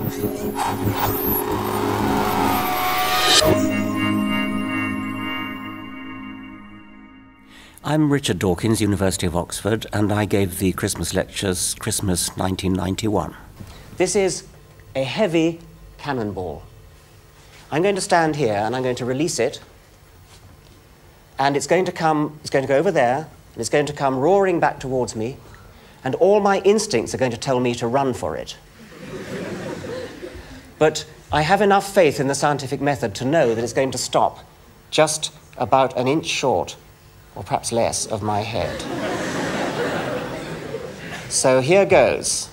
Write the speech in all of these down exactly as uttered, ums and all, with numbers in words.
I'm Richard Dawkins, University of Oxford, and I gave the Christmas lectures Christmas nineteen ninety-one. This is a heavy cannonball. I'm going to stand here and I'm going to release it, and it's going to come, it's going to go over there, and it's going to come roaring back towards me, and all my instincts are going to tell me to run for it. But I have enough faith in the scientific method to know that it's going to stop just about an inch short, or perhaps less, of my head. So here goes.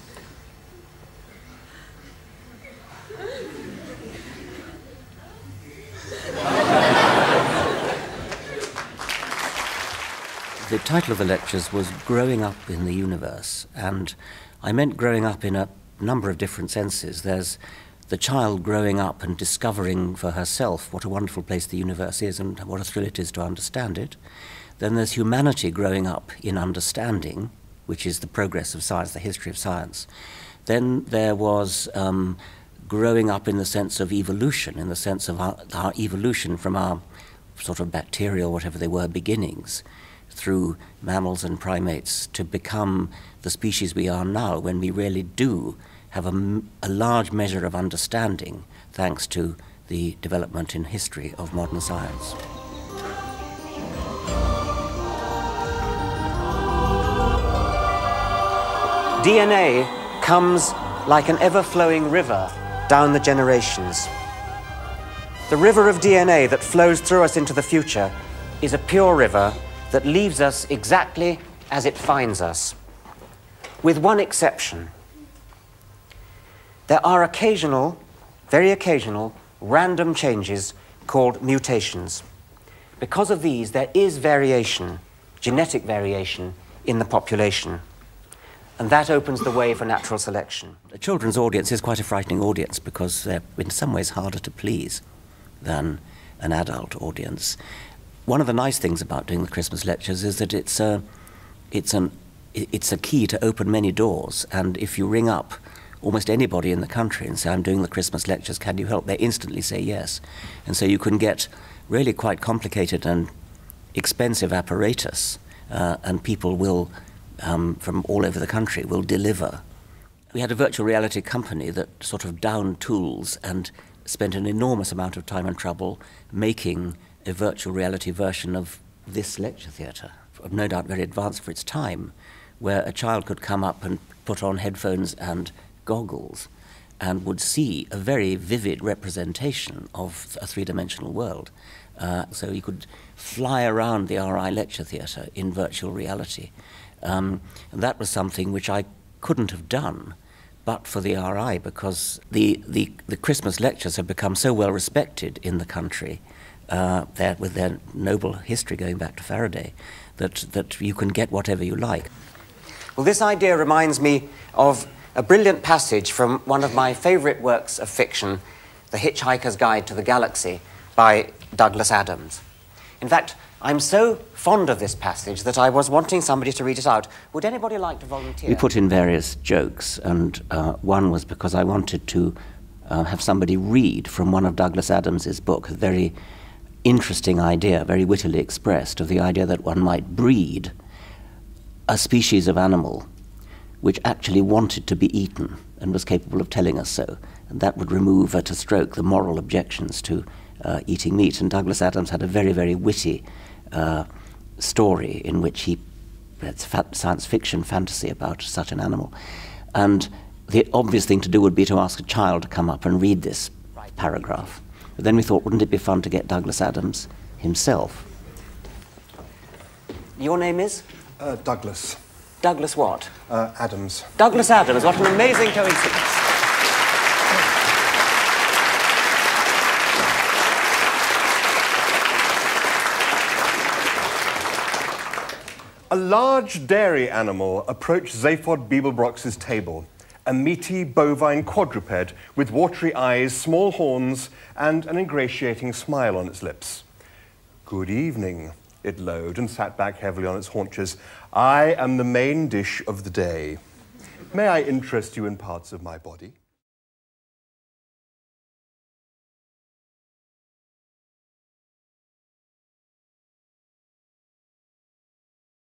The title of the lectures was Growing Up in the Universe, and I meant growing up in a number of different senses. There's the child growing up and discovering for herself what a wonderful place the universe is and what a thrill it is to understand it. Then there's humanity growing up in understanding, which is the progress of science, the history of science. Then there was um, growing up in the sense of evolution, in the sense of our, our evolution from our sort of bacterial, whatever they were, beginnings, through mammals and primates, to become the species we are now, when we really do have a, a large measure of understanding, thanks to the development in history of modern science. D N A comes like an ever-flowing river down the generations. The river of D N A that flows through us into the future is a pure river that leaves us exactly as it finds us, with one exception. There are occasional, very occasional, random changes called mutations. Because of these, there is variation, genetic variation, in the population. And that opens the way for natural selection. A children's audience is quite a frightening audience because they're in some ways harder to please than an adult audience. One of the nice things about doing the Christmas lectures is that it's a, it's an, it's a key to open many doors. And if you ring up almost anybody in the country and say, I'm doing the Christmas lectures, can you help? They instantly say yes. And so you can get really quite complicated and expensive apparatus, uh, and people will Um, from all over the country will deliver. We had a virtual reality company that sort of downed tools and spent an enormous amount of time and trouble making a virtual reality version of this lecture theatre, no doubt very advanced for its time, where a child could come up and put on headphones and goggles and would see a very vivid representation of a three-dimensional world. Uh, so you could fly around the R I lecture theatre in virtual reality. Um, and that was something which I couldn't have done but for the R I, because the, the, the Christmas lectures have become so well respected in the country, uh, with their noble history going back to Faraday, that, that you can get whatever you like. Well, this idea reminds me of a brilliant passage from one of my favourite works of fiction, The Hitchhiker's Guide to the Galaxy by Douglas Adams. In fact, I'm so fond of this passage that I was wanting somebody to read it out. Would anybody like to volunteer? We put in various jokes, and uh, one was because I wanted to uh, have somebody read from one of Douglas Adams's book, a very interesting idea, very wittily expressed, of the idea that one might breed a species of animal which actually wanted to be eaten and was capable of telling us so. And that would remove at a stroke the moral objections to uh, eating meat. And Douglas Adams had a very, very witty Uh, story in which he, it's science fiction fantasy about such an animal. And the obvious thing to do would be to ask a child to come up and read this paragraph. But then we thought, wouldn't it be fun to get Douglas Adams himself? Your name is? Uh, Douglas. Douglas what? Uh, Adams. Douglas Adams, what an amazing coincidence. A large dairy animal approached Zaphod Beeblebrox's table, a meaty bovine quadruped with watery eyes, small horns, and an ingratiating smile on its lips. Good evening, it lowed and sat back heavily on its haunches. I am the main dish of the day. May I interest you in parts of my body?